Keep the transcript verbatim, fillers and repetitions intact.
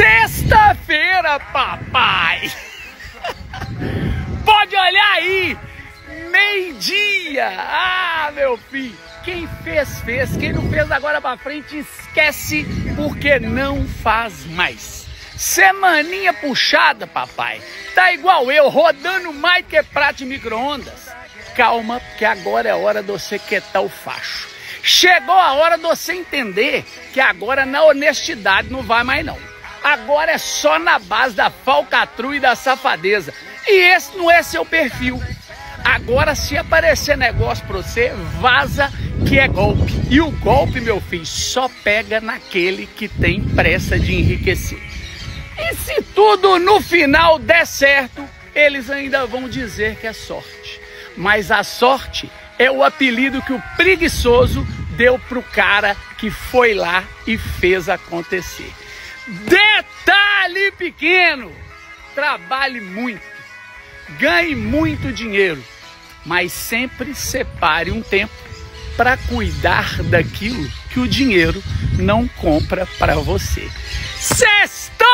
Sexta-feira, papai! Pode olhar aí! Meio-dia! Ah, meu filho! Quem fez, fez. Quem não fez agora pra frente, esquece, porque não faz mais. Semaninha puxada, papai. Tá igual eu, rodando mais que prato de micro-ondas. Calma, porque agora é hora de você quietar o facho. Chegou a hora de você entender que agora na honestidade não vai mais não. Agora é só na base da falcatrua e da safadeza. E esse não é seu perfil. Agora, se aparecer negócio pra você, vaza que é golpe. E o golpe, meu filho, só pega naquele que tem pressa de enriquecer. E se tudo no final der certo, eles ainda vão dizer que é sorte. Mas a sorte é o apelido que o preguiçoso deu pro cara que foi lá e fez acontecer. Detalhe pequeno: trabalhe muito, ganhe muito dinheiro, mas sempre separe um tempo para cuidar daquilo que o dinheiro não compra para você. Sextou!